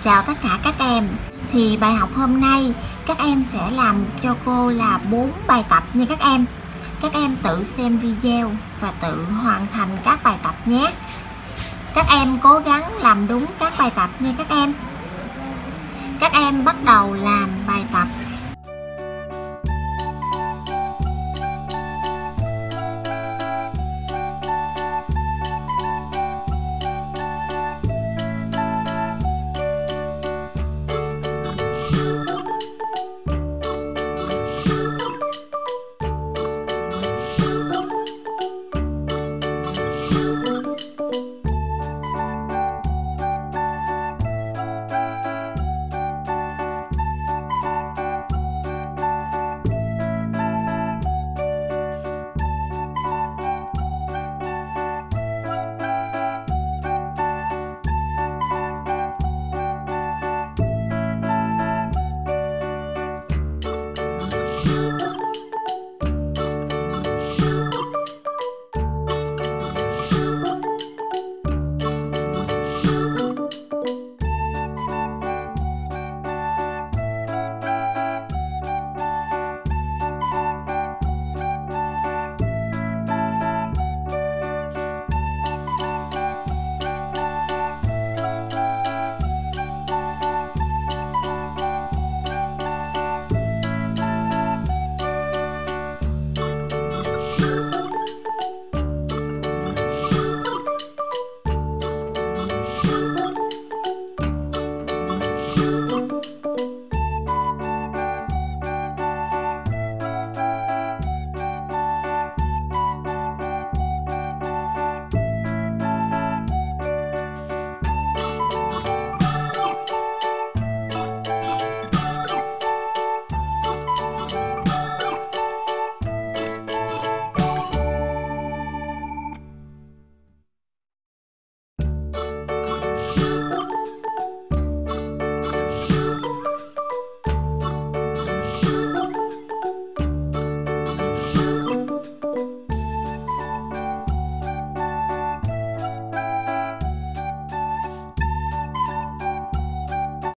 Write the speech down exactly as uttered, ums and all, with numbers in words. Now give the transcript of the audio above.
Chào tất cả các em. Thì bài học hôm nay các em sẽ làm cho cô là bốn bài tập nha các em. Các em tự xem video và tự hoàn thành các bài tập nhé. Các em cố gắng làm đúng các bài tập nha các em. Các em bắt đầu làm bài tập